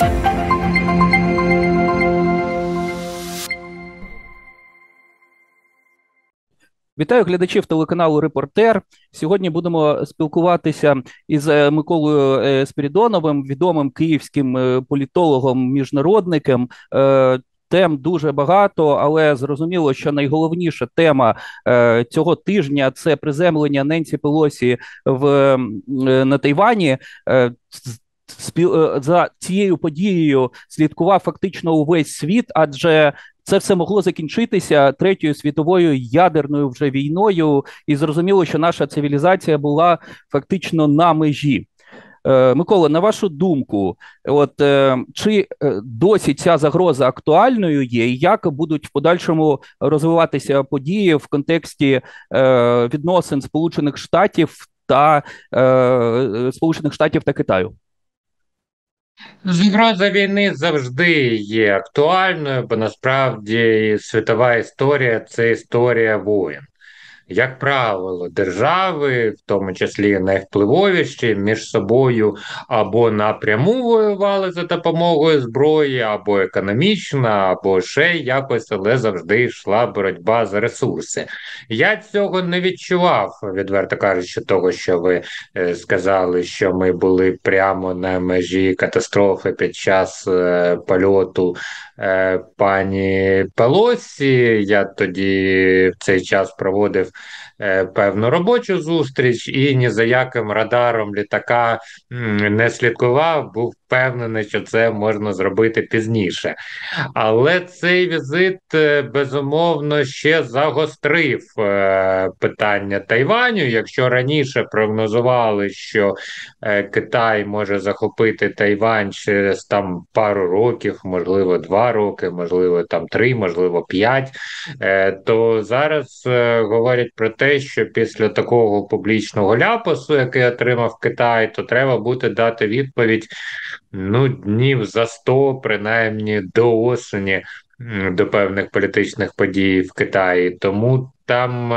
Вітаю глядачів телеканалу «Репортер». Сьогодні будемо спілкуватися із Миколою Спірідоновим, відомим київським політологом-міжнародником. Тем дуже багато, але зрозуміло, що найголовніша тема цього тижня – це приземлення Ненсі Пелосі на Тайвані. За цією подією слідкував фактично увесь світ, адже це все могло закінчитися Третьою світовою ядерною вже війною, і зрозуміло, що наша цивілізація була фактично на межі. Микола, на вашу думку, чи досі ця загроза актуальною є, і як будуть в подальшому розвиватися події в контексті відносин Сполучених Штатів та Китаю? Загроза війни завжди є актуальною, бо насправді світова історія – це історія воєн. Як правило, держави, в тому числі найвпливовіші, між собою або напряму воювали за допомогою зброї, або економічно, або ще якось, але завжди йшла боротьба за ресурси. Я цього не відчував, відверто кажучи, того, що ви сказали, що ми були прямо на межі катастрофи під час польоту пані Пелосі. Я тоді в цей час проводив певну робочу зустріч і ні за яким радаром літака не слідкував, був впевнений, що це можна зробити пізніше. Але цей візит, безумовно, ще загострив питання Тайваню. Якщо раніше прогнозували, що Китай може захопити Тайвань через там пару років, можливо 2 роки, можливо там 3, можливо 5, то зараз говорять про те, що після такого публічного ляпасу, який отримав Китай, то треба буде дати відповідь днів за 100, принаймні до осені, до певних політичних подій в Китаї. Тому там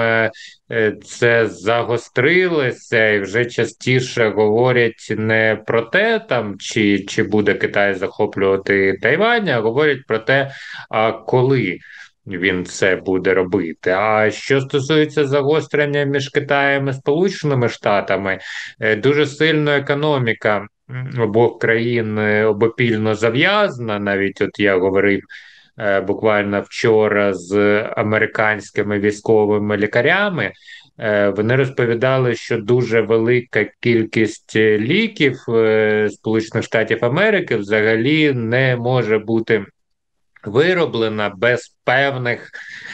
це загострилося і вже частіше говорять не про те, там, чи буде Китай захоплювати Тайвань, а говорять про те, коли він це буде робити. А що стосується загострення між Китаєм і Сполученими Штатами, дуже сильно економіка обох країн обопільно зав'язана. Навіть от я говорив буквально вчора з американськими військовими лікарями. Вони розповідали, що дуже велика кількість ліків Сполучених Штатів Америки взагалі не може бути вироблена без певних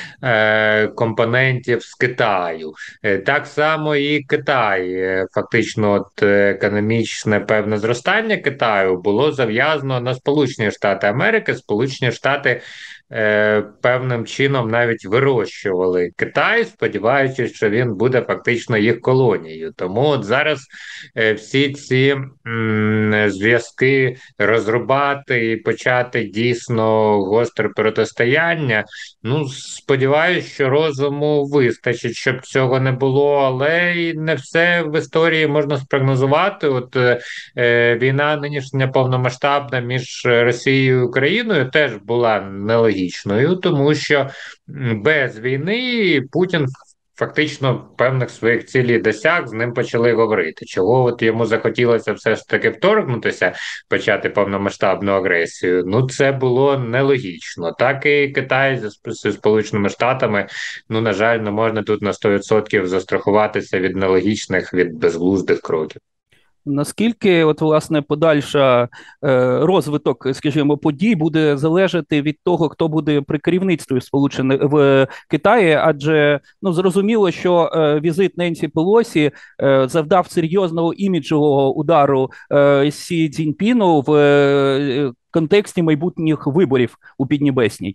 компонентів з Китаю. Так само і Китай. Фактично, економічне певне зростання Китаю було зав'язано на Сполучені Штати Америки. Сполучені Штати певним чином навіть вирощували Китай, сподіваючись, що він буде фактично їх колонією. Тому от зараз всі ці зв'язки розрубати і почати дійсно гостре протистояння. Сподіваюся, що розуму вистачить, щоб цього не було, але і не все в історії можна спрогнозувати. Війна нинішня повномасштабна між Росією і Україною теж була нелогічною, тому що без війни Путін фактично певних своїх цілей досяг, з ним почали говорити. Чого йому захотілося все ж таки вторгнутися, почати повномасштабну агресію, це було нелогічно. Так і Китай зі Сполученими Штатами, на жаль, не можна тут на 100% застрахуватися від нелогічних, від безглуздих кроків. Наскільки власне подальша розвиток, скажімо, подій буде залежати від того, хто буде при керівництві в Китаї, адже зрозуміло, що візит Ненсі Пелосі завдав серйозного іміджового удару Сі Цзіньпіну в контексті майбутніх виборів у Піднебесній.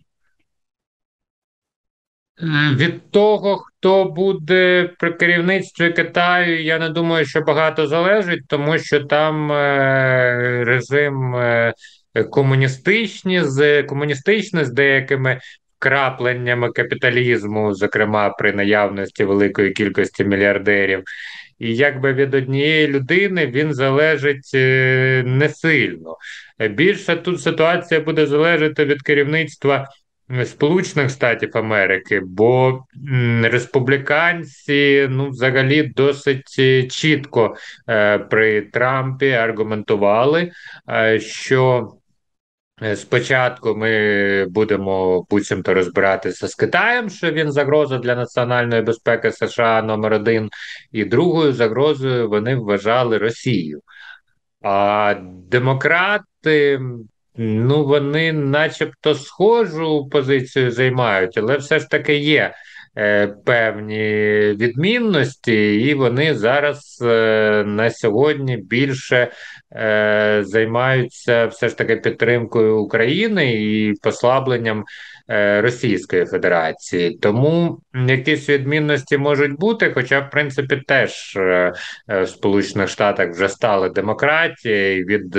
Від того, хто буде при керівництві Китаю, я не думаю, що багато залежить, тому що там режим комуністичний з деякими вкрапленнями капіталізму, зокрема при наявності великої кількості мільярдерів. і якби від однієї людини він залежить не сильно. Більше тут ситуація буде залежати від керівництва Сполучених Штатів Америки, бо республіканці ну, взагалі досить чітко при Трампі аргументували, що спочатку ми будемо буцімто розбиратися з Китаєм, що він загроза для національної безпеки США номер один, і другою загрозою вони вважали Росію. А демократи, ну вони начебто схожу позицію займають, але все ж таки є певні відмінності, і вони зараз на сьогодні більше займаються все ж таки підтримкою України і послабленням Російської Федерації. Тому якісь відмінності можуть бути, хоча, в принципі, теж в Сполучених Штатах вже стали демократією від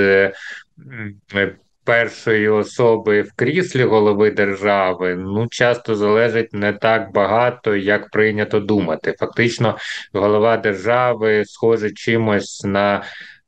першої особи в кріслі голови держави, ну, часто залежить не так багато, як прийнято думати. Фактично, голова держави схоже чимось на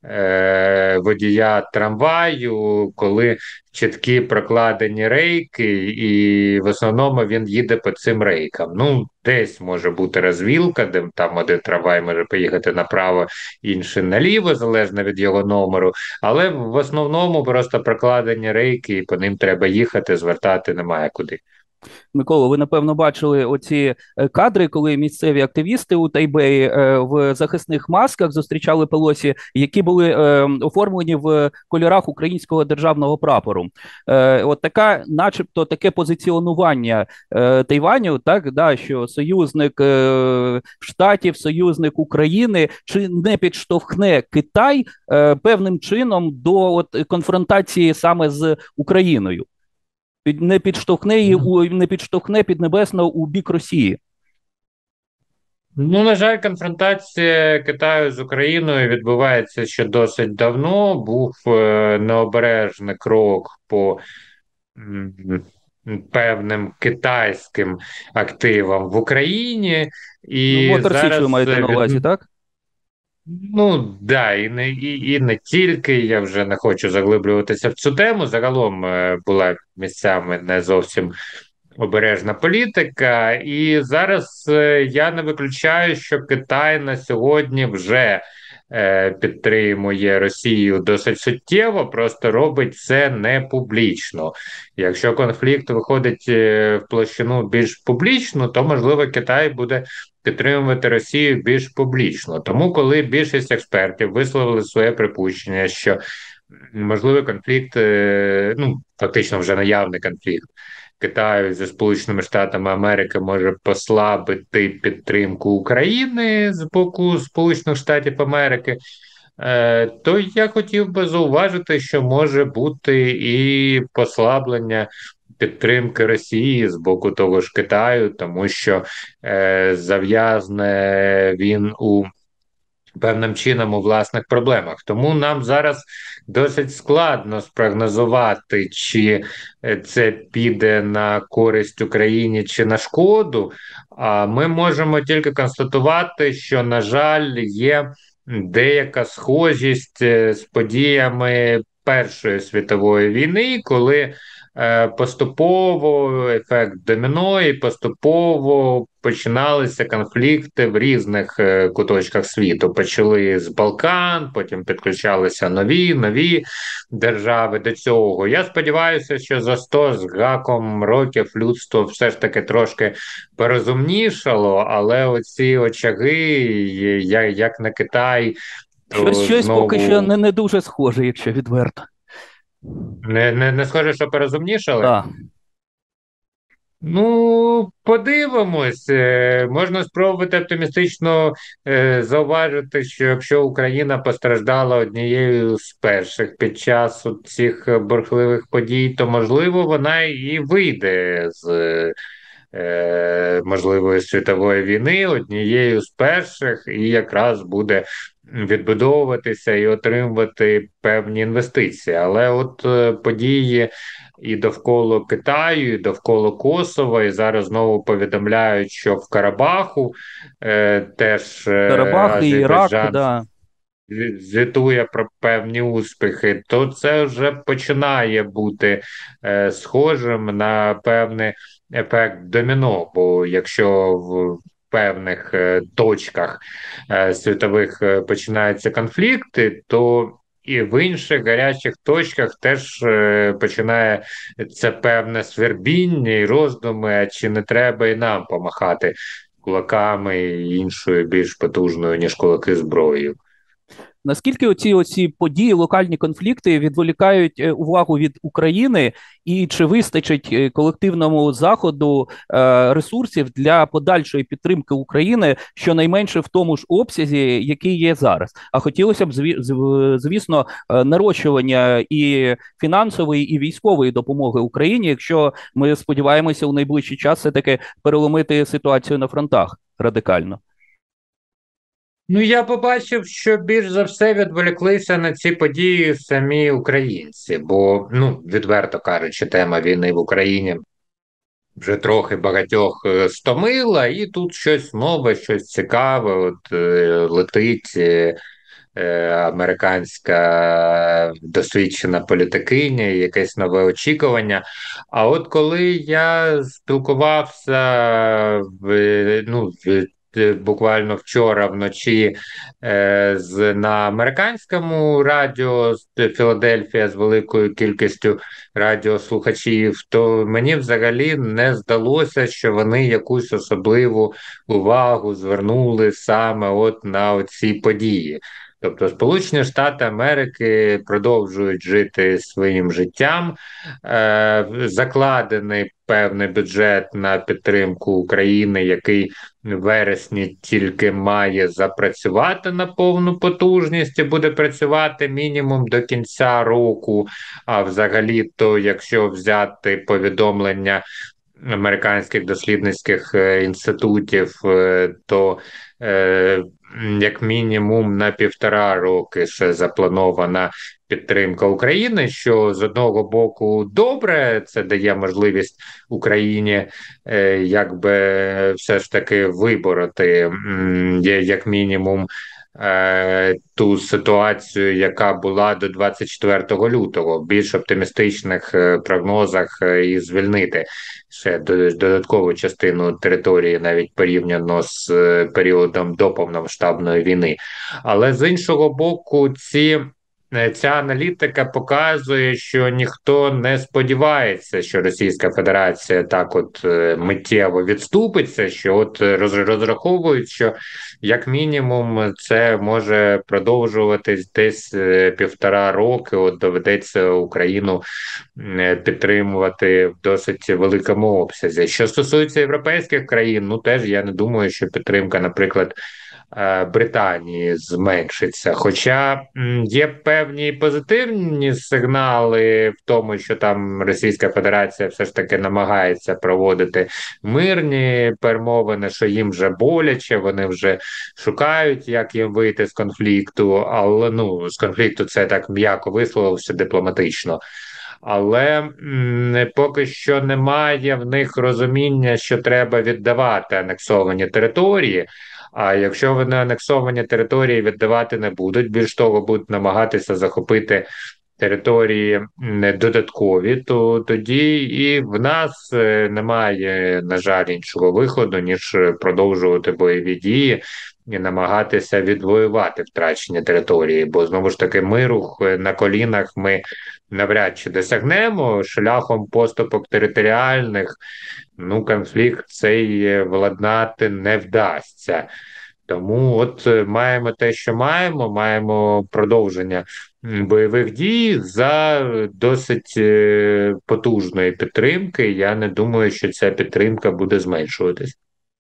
водія трамваю, коли чіткі прокладені рейки, і в основному він їде по цим рейкам. Ну, десь може бути розвілка, де там один трамвай може поїхати направо, інший наліво, залежно від його номеру. Але в основному просто прокладені рейки, і по ним треба їхати, звертати немає куди. Микола, ви напевно бачили оці кадри, коли місцеві активісти у Тайбеї в захисних масках зустрічали Пелосі, які були оформлені в кольорах українського державного прапору. От така, начебто, таке позиціонування Тайваню, так да, що союзник Штатів, союзник України, чи не підштовхне Китай певним чином до от конфронтації саме з Україною? Не підштовхне її не підштовхне Піднебесну у бік Росії. Ну, на жаль, конфронтація Китаю з Україною відбувається ще досить давно. Був необережний крок по м, певним китайським активам в Україні, Ну, і Мотор Січ ви зараз маєте на увазі, так? ну да, і не тільки я вже не хочу заглиблюватися в цю тему. Загалом була місцями не зовсім обережна політика, і зараз я не виключаю, що Китай на сьогодні вже підтримує Росію досить суттєво, просто робить це не публічно. Якщо конфлікт виходить в площину більш публічну, то можливо Китай буде підтримувати Росію більш публічно. Тому, коли більшість експертів висловили своє припущення, що можливий конфлікт, ну фактично вже наявний конфлікт Китаю зі Сполученими Штатами Америки може послабити підтримку України з боку Сполучених Штатів Америки, то я хотів би зауважити, що може бути і послаблення підтримки Росії з боку того ж Китаю, тому що зав'язне він у певним чином у власних проблемах. Тому нам зараз досить складно спрогнозувати, чи це піде на користь Україні чи на шкоду. А ми можемо тільки констатувати, що, на жаль, є деяка схожість з подіями Першої світової війни, коли поступово ефект доміно і поступово починалися конфлікти в різних куточках світу. Почали з Балкан, потім підключалися нові держави до цього. Я сподіваюся, що за 100 з гаком років людство все ж таки трошки порозумнішало, але оці очаги, як на Китай, то Щось поки що знову не дуже схоже, якщо відверто. не схоже, що порозумнішали. Так. Ну, подивимось. Можна спробувати оптимістично зауважити, що якщо Україна постраждала однією з перших під час цих бурхливих подій, то можливо вона і вийде з можливої світової війни однією з перших, і якраз буде відбудовуватися і отримувати певні інвестиції. Але от події і довкола Китаю, і довкола Косова, і зараз знову повідомляють, що в Карабаху теж Карабах і Ірак, Азербайджан да. звітує про певні успіхи, то це вже починає бути схожим на певний ефект доміно. Бо якщо в певних точках світових починаються конфлікти, то і в інших гарячих точках теж починає це певне свербіння і роздуми, а чи не треба і нам помахати кулаками і іншою більш потужною, ніж кулаки зброєю. Наскільки оці події, локальні конфлікти відволікають увагу від України, і чи вистачить колективному заходу ресурсів для подальшої підтримки України, щонайменше в тому ж обсязі, який є зараз? А хотілося б, звісно, нарощування і фінансової, і військової допомоги Україні, якщо ми сподіваємося у найближчий час все-таки переломити ситуацію на фронтах радикально. Ну, я побачив, що більш за все відволіклися на ці події самі українці, бо, ну, відверто кажучи, тема війни в Україні вже трохи багатьох стомила, і тут щось нове, щось цікаве. От летить американська досвідчена політикиня, якесь нове очікування. А от коли я спілкувався буквально вчора вночі на американському радіо з Філадельфія з великою кількістю радіослухачів, то мені взагалі не здалося, що вони якусь особливу увагу звернули саме от на ці події. Тобто Сполучені Штати Америки продовжують жити своїм життям, закладений певний бюджет на підтримку України, який в вересні тільки має запрацювати на повну потужність і буде працювати мінімум до кінця року. А взагалі-то, якщо взяти повідомлення американських дослідницьких інститутів, то як мінімум на 1,5 роки ще запланована підтримка України, що з одного боку добре, це дає можливість Україні якби все ж таки вибороти як мінімум ту ситуацію, яка була до 24 лютого, в більш оптимістичних прогнозах і звільнити ще додаткову частину території, навіть порівняно з періодом до повномасштабної війни. Але з іншого боку, ця аналітика показує, що ніхто не сподівається, що Російська Федерація так от миттєво відступиться, що от розраховують, що як мінімум це може продовжуватись десь 1,5 роки. От доведеться Україну підтримувати в досить великому обсязі. Що стосується європейських країн, ну теж я не думаю, що підтримка, наприклад, Британії зменшиться. Хоча є певні позитивні сигнали в тому, що там Російська Федерація все ж таки намагається проводити мирні перемовини, що їм вже боляче, вони вже шукають, як їм вийти з конфлікту, але ну з конфлікту це так м'яко висловився дипломатично. Але поки що немає в них розуміння, що треба віддавати анексовані території. А якщо вони анексовані території віддавати не будуть, більш того, будуть намагатися захопити території додаткові, то тоді і в нас немає, на жаль, іншого виходу, ніж продовжувати бойові дії і намагатися відвоювати втрачені території. Бо знову ж таки, миру на колінах ми навряд чи досягнемо шляхом поступок територіальних. Ну, конфлікт цей владнати не вдасться. Тому от маємо те, що маємо, маємо продовження бойових дій за досить потужної підтримки. Я не думаю, що ця підтримка буде зменшуватись.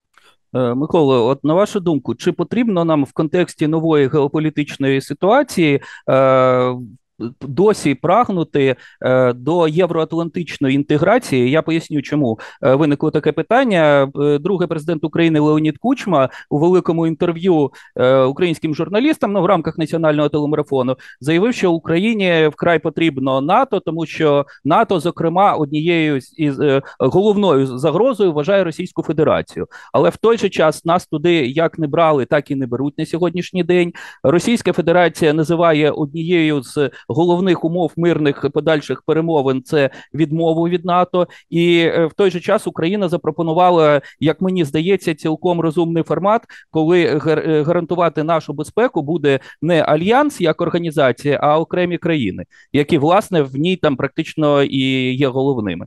Микола, от на вашу думку, чи потрібно нам в контексті нової геополітичної ситуації досі прагнути до євроатлантичної інтеграції. Я поясню, чому виникло таке питання. Другий президент України Леонід Кучма у великому інтерв'ю українським журналістам, ну, в рамках національного телемарафону, заявив, що Україні вкрай потрібно НАТО, тому що НАТО, зокрема, однією із головною загрозою вважає Російську Федерацію. Але в той же час нас туди як не брали, так і не беруть на сьогоднішній день. Російська Федерація називає однією з головних умов мирних подальших перемовин це відмову від НАТО. І в той же час Україна запропонувала, як мені здається, цілком розумний формат, коли гарантувати нашу безпеку буде не альянс як організація, а окремі країни, які, власне, в ній там практично і є головними.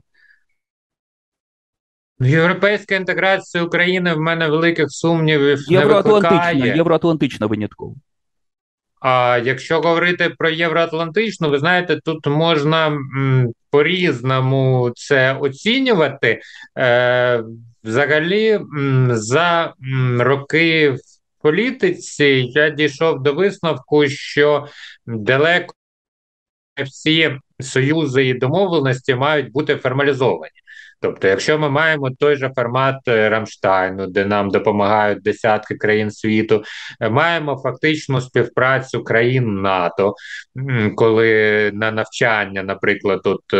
Європейська інтеграція України в мене великих сумнівів не викликає. Євроатлантична винятково. А якщо говорити про євроатлантичну, ви знаєте, тут можна по-різному це оцінювати. Взагалі, за роки в політиці я дійшов до висновку, що далеко не всі союзи і домовленості мають бути формалізовані. Тобто, якщо ми маємо той же формат Рамштайну, де нам допомагають десятки країн світу, маємо фактичну співпрацю країн НАТО, коли на навчання, наприклад,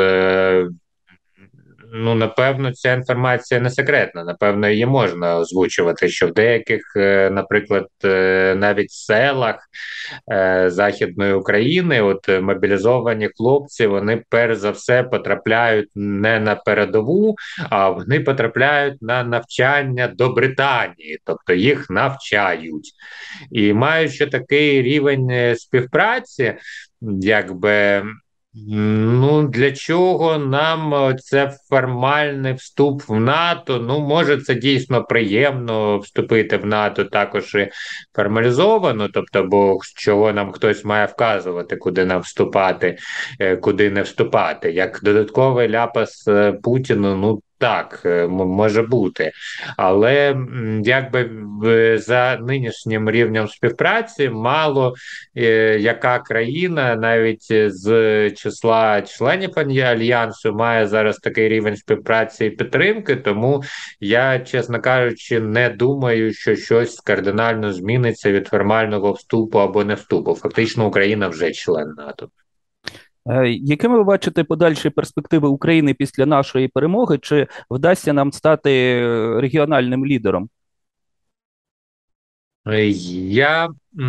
ну, напевно, ця інформація не секретна, напевно, її можна озвучувати, що в деяких, наприклад, навіть селах Західної України, от мобілізовані хлопці, вони перш за все потрапляють не на передову, а вони потрапляють на навчання до Британії, тобто їх навчають. І маючи такий рівень співпраці, якби... Ну, для чого нам це формальний вступ в НАТО? Ну, може, це дійсно приємно вступити в НАТО також і формалізовано, тобто, бо чого нам хтось має вказувати, куди нам вступати, куди не вступати. Як додатковий ляпас Путіну, ну, так, може бути. Але якби за нинішнім рівнем співпраці мало яка країна навіть з числа членів Альянсу має зараз такий рівень співпраці і підтримки, тому я, чесно кажучи, не думаю, що щось кардинально зміниться від формального вступу або не вступу. Фактично Україна вже член НАТО. Якими ви бачите подальші перспективи України після нашої перемоги? Чи вдасться нам стати регіональним лідером? Я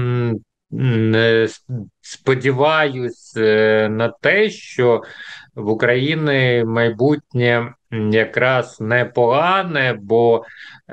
сподіваюсь на те, що в Україні майбутнє якраз непогане, бо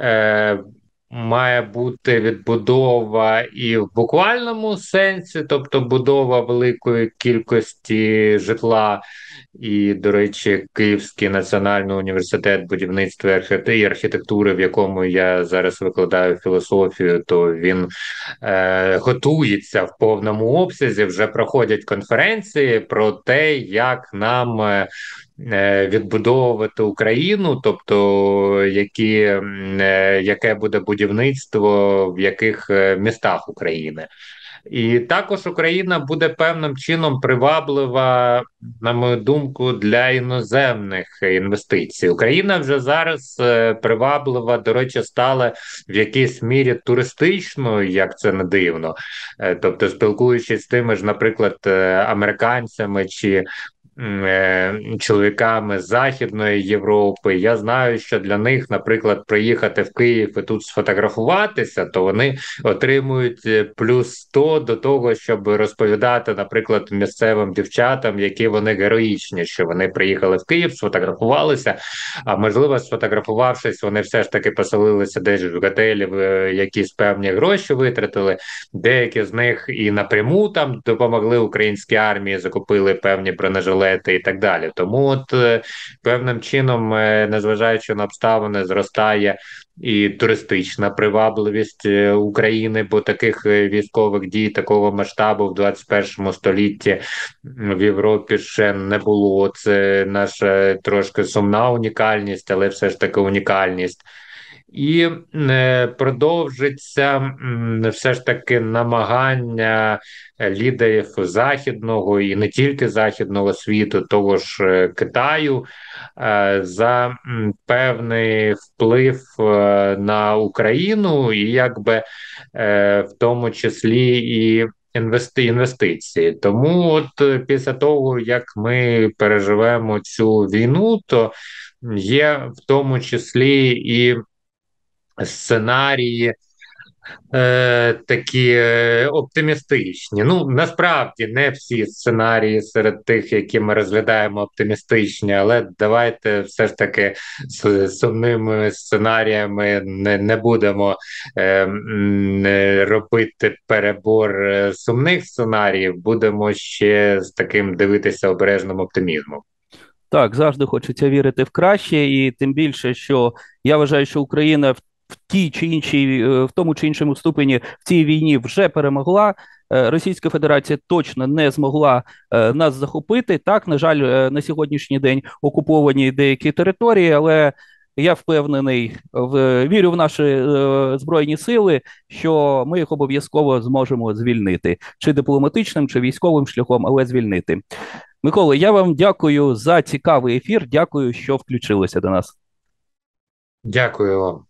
має бути відбудова і в буквальному сенсі, тобто будова великої кількості житла. І, до речі, Київський національний університет будівництва і архітектури, в якому я зараз викладаю філософію, то він готується в повному обсязі, вже проходять конференції про те, як нам відбудовувати Україну, тобто яке буде будівництво в яких містах України. І також Україна буде певним чином приваблива, на мою думку, для іноземних інвестицій. Україна вже зараз приваблива, до речі, стала в якійсь мірі туристичною, як це не дивно. Тобто, спілкуючись з тими ж, наприклад, американцями чи чоловіками з Західної Європи. Я знаю, що для них, наприклад, приїхати в Київ і тут сфотографуватися, то вони отримують плюс 100 до того, щоб розповідати, наприклад, місцевим дівчатам, які вони героїчні, що вони приїхали в Київ, сфотографувалися, а можливо, сфотографувавшись, вони все ж таки поселилися десь в готелі, якісь певні гроші витратили. Деякі з них і напряму там допомогли українській армії, закупили певні бронежилети і так далі. Тому от певним чином, незважаючи на обставини, зростає і туристична привабливість України, бо таких військових дій такого масштабу в 21 столітті в Європі ще не було. Це наша трошки сумна унікальність, але все ж таки унікальність. і продовжиться все ж таки намагання лідерів західного і не тільки західного світу, того ж Китаю, за певний вплив на Україну, і якби в тому числі і інвестиції. Тому, от після того, як ми переживемо цю війну, то є в тому числі і сценарії такі оптимістичні. Ну, насправді не всі сценарії серед тих, які ми розглядаємо, оптимістичні, але давайте все ж таки з сумними сценаріями не будемо робити перебор сумних сценаріїв, будемо ще з таким дивитися обережним оптимізмом. Так, завжди хочеться вірити в краще, і тим більше, що я вважаю, що Україна в тій чи іншій, в тому чи іншому ступені в цій війні вже перемогла. Російська Федерація точно не змогла нас захопити. Так, на жаль, на сьогоднішній день окуповані деякі території, але я впевнений, вірю в наші збройні сили, що ми їх обов'язково зможемо звільнити, чи дипломатичним, чи військовим шляхом, але звільнити. Микола, я вам дякую за цікавий ефір. Дякую, що включилися до нас. Дякую вам.